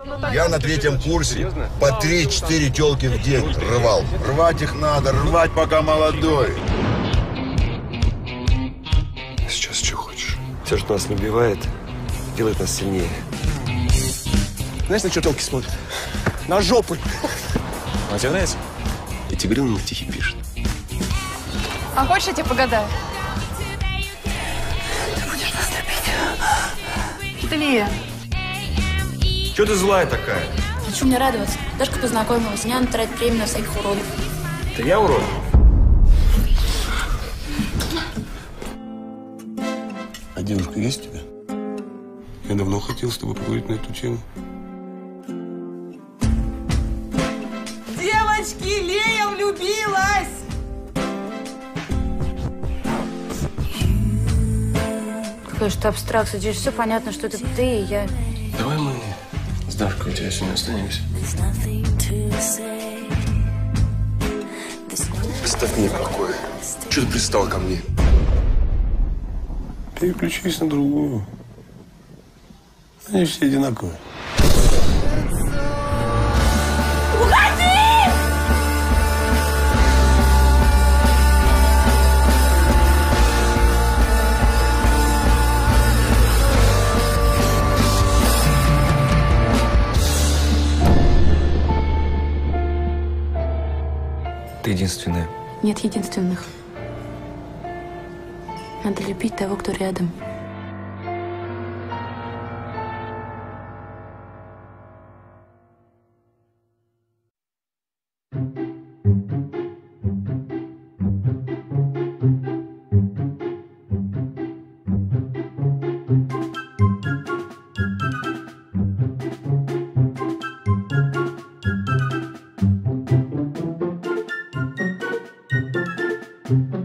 Я на третьем курсе по 3-4 телки в день рвал. Рвать их надо, рвать пока молодой. Сейчас что хочешь? Все, что нас не убивает, делает нас сильнее. Знаешь, на что телки смотрят? На жопы. А тебе нравится? И Тигрин на стихи пишет. А хочешь, я тебе погадаю? Ты будешь нас любить. Это Лия. Че ты злая такая? Хочу мне радоваться. Дашка познакомилась, не надо тратить время на всяких уродов. Это я урод? А девушка есть у тебя? Я давно хотел с тобой поговорить на эту тему. Девочки, Лея влюбилась! Какая же ты абстракция, здесь все понятно, что это ты и я. Давай мы с Дашкой у тебя сегодня останемся. Оставь меня в покое. Чего ты пристал ко мне? Переключись на другую. Они все одинаковые. Ты единственная. Нет единственных. Надо любить того, кто рядом. Thank you.